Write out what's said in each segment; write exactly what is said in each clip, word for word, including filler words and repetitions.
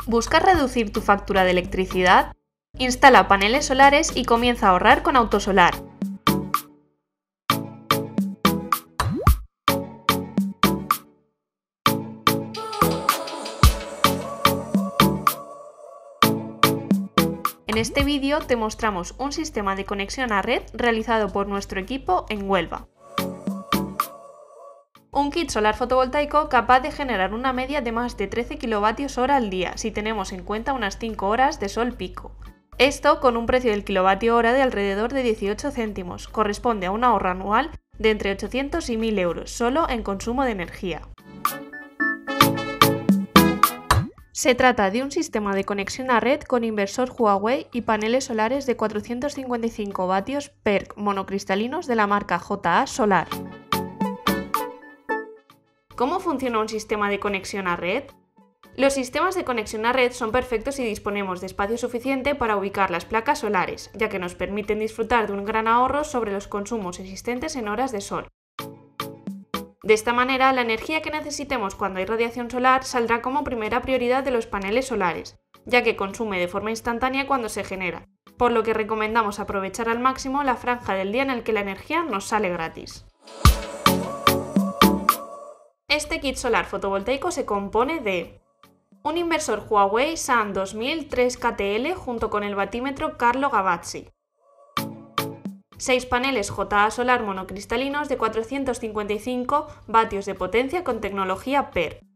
¿Buscas reducir tu factura de electricidad? Instala paneles solares y comienza a ahorrar con Autosolar. En este vídeo te mostramos un sistema de conexión a red realizado por nuestro equipo en Huelva. Un kit solar fotovoltaico capaz de generar una media de más de trece kilovatios hora al día, si tenemos en cuenta unas cinco horas de sol pico. Esto con un precio del kilovatio hora de alrededor de dieciocho céntimos, corresponde a un ahorro anual de entre ochocientos y mil euros, solo en consumo de energía. Se trata de un sistema de conexión a red con inversor Huawei y paneles solares de cuatrocientos cincuenta y cinco vatios P E R C monocristalinos de la marca J A Solar. ¿Cómo funciona un sistema de conexión a red? Los sistemas de conexión a red son perfectos si disponemos de espacio suficiente para ubicar las placas solares, ya que nos permiten disfrutar de un gran ahorro sobre los consumos existentes en horas de sol. De esta manera, la energía que necesitemos cuando hay radiación solar saldrá como primera prioridad de los paneles solares, ya que consume de forma instantánea cuando se genera, por lo que recomendamos aprovechar al máximo la franja del día en el que la energía nos sale gratis. Este kit solar fotovoltaico se compone de un inversor Huawei SUN dos mil tres K T L junto con el batímetro Carlo Gavazzi, seis paneles J A Solar monocristalinos de cuatrocientos cincuenta y cinco vatios de potencia con tecnología P E R.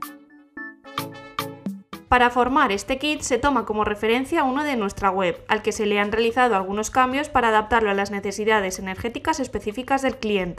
Para formar este kit se toma como referencia uno de nuestra web, al que se le han realizado algunos cambios para adaptarlo a las necesidades energéticas específicas del cliente.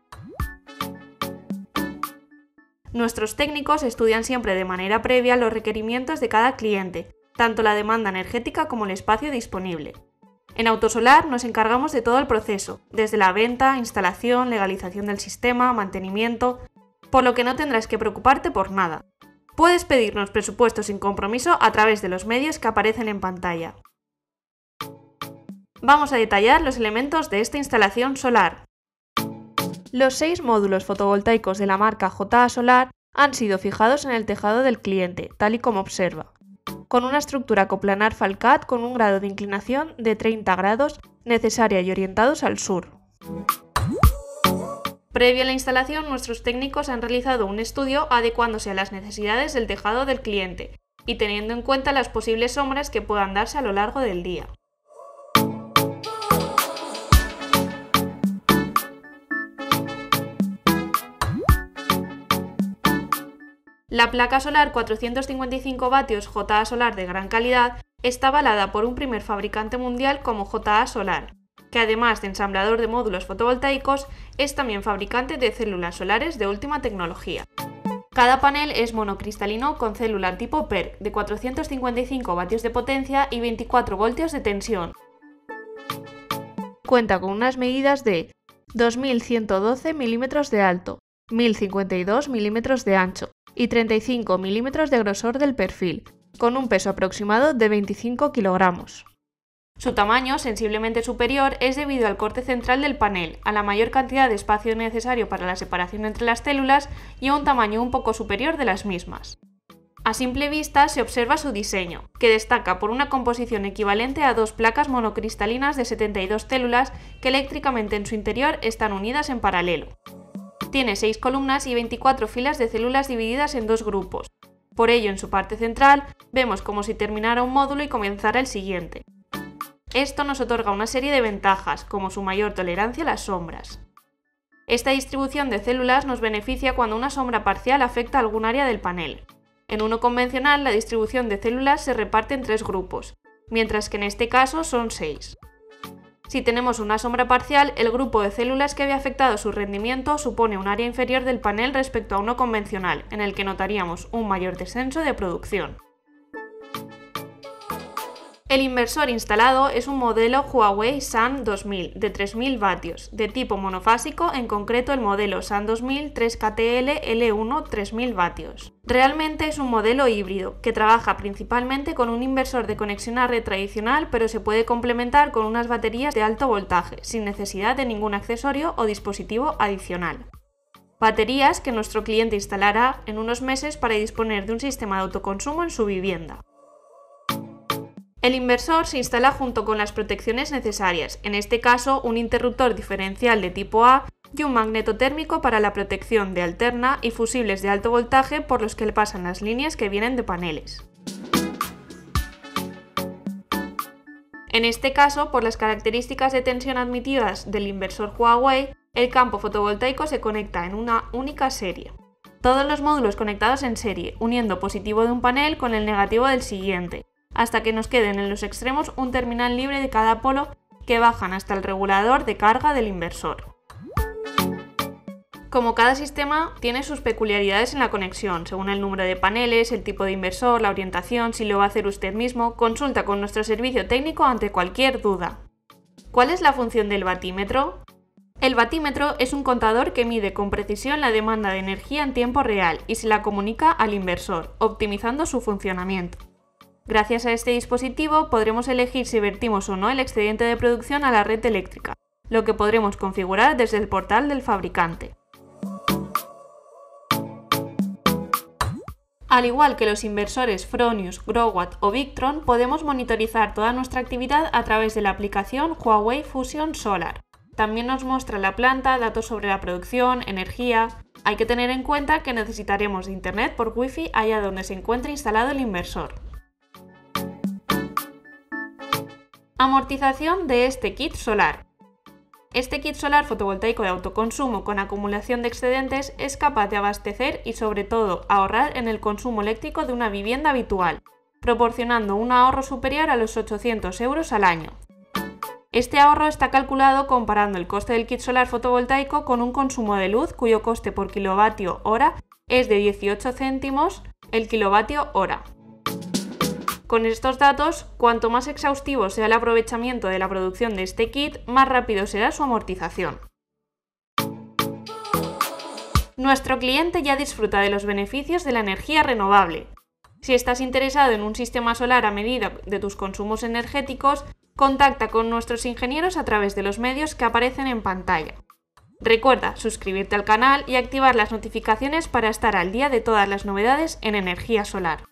Nuestros técnicos estudian siempre de manera previa los requerimientos de cada cliente, tanto la demanda energética como el espacio disponible. En Autosolar nos encargamos de todo el proceso, desde la venta, instalación, legalización del sistema, mantenimiento, por lo que no tendrás que preocuparte por nada. Puedes pedirnos presupuesto sin compromiso a través de los medios que aparecen en pantalla. Vamos a detallar los elementos de esta instalación solar. Los seis módulos fotovoltaicos de la marca J A Solar han sido fijados en el tejado del cliente, tal y como observa, con una estructura coplanar Falcat con un grado de inclinación de treinta grados necesaria y orientados al sur. Previo a la instalación, nuestros técnicos han realizado un estudio adecuándose a las necesidades del tejado del cliente y teniendo en cuenta las posibles sombras que puedan darse a lo largo del día. La placa solar cuatrocientos cincuenta y cinco vatios J A Solar de gran calidad está avalada por un primer fabricante mundial como J A Solar, que además de ensamblador de módulos fotovoltaicos, es también fabricante de células solares de última tecnología. Cada panel es monocristalino con célula tipo P E R C de cuatrocientos cincuenta y cinco vatios de potencia y veinticuatro voltios de tensión. Cuenta con unas medidas de dos mil ciento doce milímetros de alto, mil cincuenta y dos milímetros de ancho y treinta y cinco milímetros de grosor del perfil, con un peso aproximado de veinticinco kilogramos. Su tamaño, sensiblemente superior, es debido al corte central del panel, a la mayor cantidad de espacio necesario para la separación entre las células y a un tamaño un poco superior de las mismas. A simple vista se observa su diseño, que destaca por una composición equivalente a dos placas monocristalinas de setenta y dos células que eléctricamente en su interior están unidas en paralelo. Tiene seis columnas y veinticuatro filas de células divididas en dos grupos. Por ello, en su parte central, vemos como si terminara un módulo y comenzara el siguiente. Esto nos otorga una serie de ventajas, como su mayor tolerancia a las sombras. Esta distribución de células nos beneficia cuando una sombra parcial afecta a algún área del panel. En uno convencional, la distribución de células se reparte en tres grupos, mientras que en este caso son seis. Si tenemos una sombra parcial, el grupo de células que había afectado su rendimiento supone un área inferior del panel respecto a uno convencional, en el que notaríamos un mayor descenso de producción. El inversor instalado es un modelo Huawei SUN dos mil de tres mil vatios, de tipo monofásico, en concreto el modelo SUN dos mil tres K T L L uno tres mil vatios. Realmente es un modelo híbrido, que trabaja principalmente con un inversor de conexión a red tradicional, pero se puede complementar con unas baterías de alto voltaje, sin necesidad de ningún accesorio o dispositivo adicional. baterías que nuestro cliente instalará en unos meses para disponer de un sistema de autoconsumo en su vivienda. El inversor se instala junto con las protecciones necesarias, en este caso un interruptor diferencial de tipo A y un magneto térmico para la protección de alterna y fusibles de alto voltaje por los que pasan las líneas que vienen de paneles. En este caso, por las características de tensión admitidas del inversor Huawei, el campo fotovoltaico se conecta en una única serie. Todos los módulos conectados en serie, uniendo positivo de un panel con el negativo del siguiente, hasta que nos queden en los extremos un terminal libre de cada polo que bajan hasta el regulador de carga del inversor. Como cada sistema tiene sus peculiaridades en la conexión, según el número de paneles, el tipo de inversor, la orientación, si lo va a hacer usted mismo, consulta con nuestro servicio técnico ante cualquier duda. ¿Cuál es la función del batímetro? El batímetro es un contador que mide con precisión la demanda de energía en tiempo real y se la comunica al inversor, optimizando su funcionamiento. Gracias a este dispositivo podremos elegir si vertimos o no el excedente de producción a la red eléctrica, lo que podremos configurar desde el portal del fabricante. Al igual que los inversores Fronius, Growatt o Victron, podemos monitorizar toda nuestra actividad a través de la aplicación Huawei Fusion Solar. También nos muestra la planta, datos sobre la producción, energía. Hay que tener en cuenta que necesitaremos de internet por Wi-Fi allá donde se encuentre instalado el inversor. Amortización de este kit solar. Este kit solar fotovoltaico de autoconsumo con acumulación de excedentes es capaz de abastecer y sobre todo ahorrar en el consumo eléctrico de una vivienda habitual, proporcionando un ahorro superior a los ochocientos euros al año. Este ahorro está calculado comparando el coste del kit solar fotovoltaico con un consumo de luz cuyo coste por kilovatio hora es de dieciocho céntimos el kilovatio hora. Con estos datos, cuanto más exhaustivo sea el aprovechamiento de la producción de este kit, más rápido será su amortización. Nuestro cliente ya disfruta de los beneficios de la energía renovable. Si estás interesado en un sistema solar a medida de tus consumos energéticos, contacta con nuestros ingenieros a través de los medios que aparecen en pantalla. Recuerda suscribirte al canal y activar las notificaciones para estar al día de todas las novedades en energía solar.